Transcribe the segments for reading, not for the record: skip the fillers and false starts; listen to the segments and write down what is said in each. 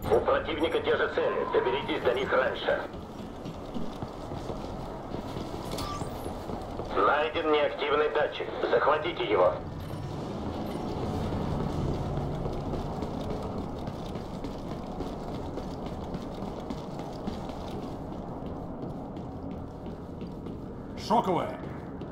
У противника те же цели. Доберитесь до них раньше. Найден неактивный датчик. Захватите его. Шоковая.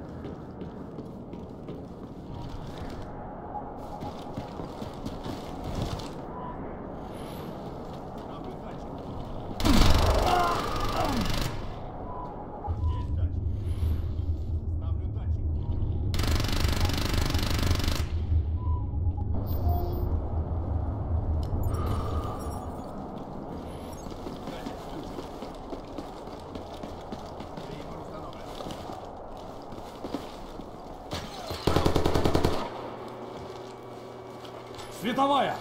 Световая!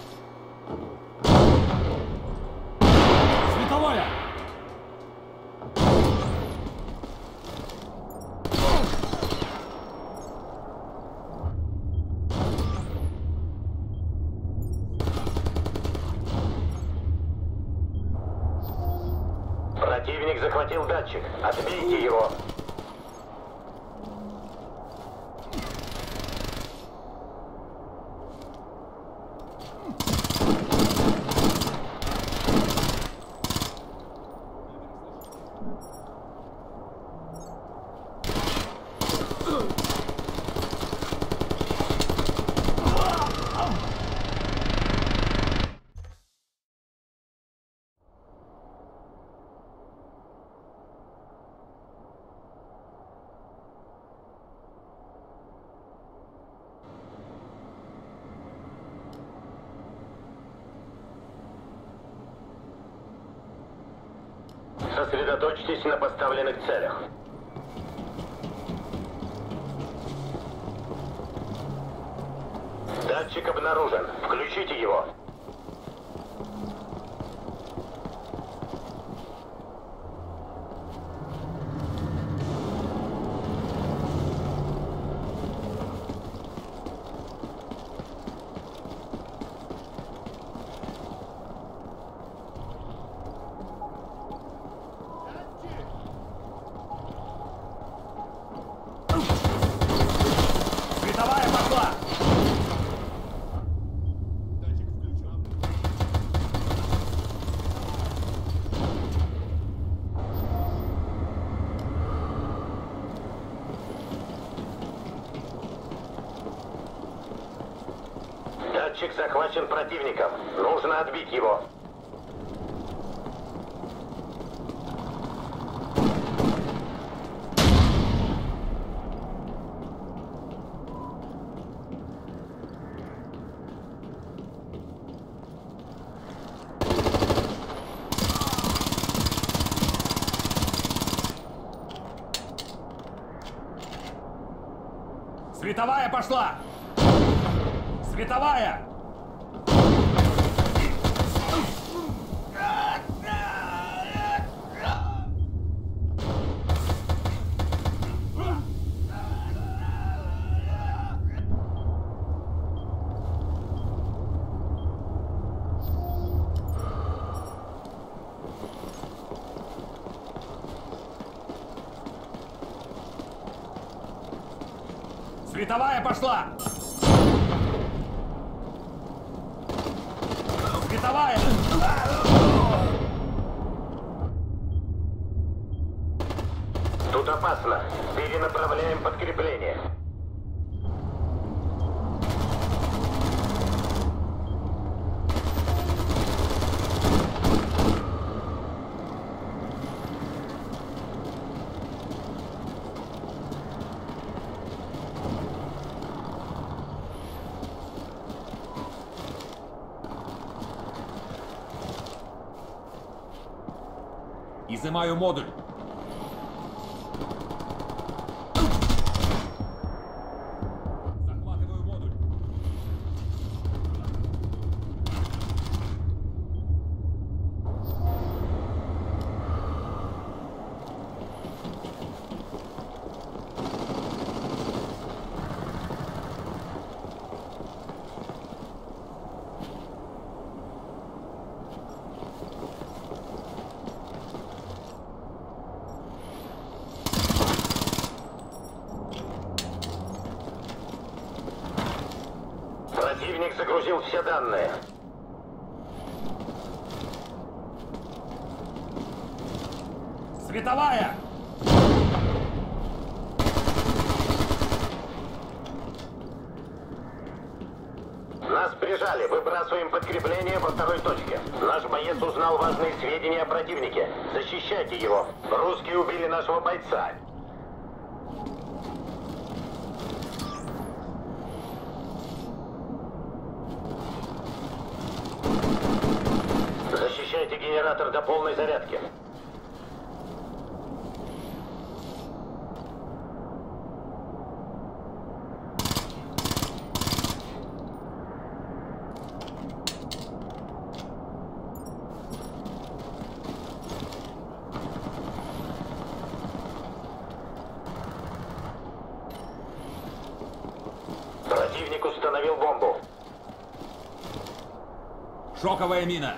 Световая! Противник захватил датчик. Отбейте его. Сосредоточьтесь на поставленных целях. Датчик обнаружен. Включите его. Световая пошла! Датчик захвачен противником. Нужно отбить его. Световая пошла! Световая! Световая пошла! Световая! Тут опасно. Перенаправляем подкрепление. Изымаю модуль. Захватываю модуль. все данные. Световая! Нас прижали. Выбрасываем подкрепление во второй точке. Наш боец узнал важные сведения о противнике. Защищайте его. Русские убили нашего бойца. Защищайте генератор до полной зарядки. Противник установил бомбу. Шоковая мина!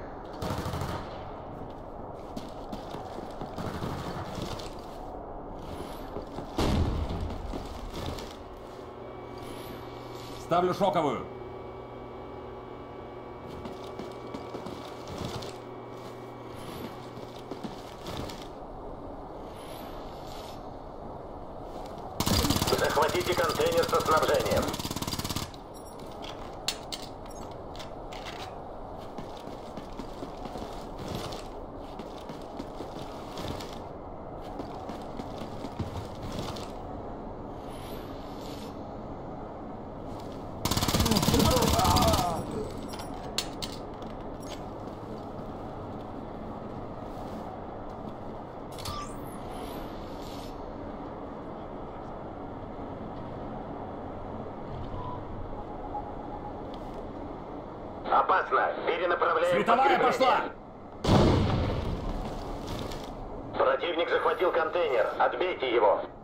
Ставлю шоковую. Захватите контейнер со снабжением. Опасно. Перенаправляем Световая подкрепление. пошла! Противник захватил контейнер. Отбейте его.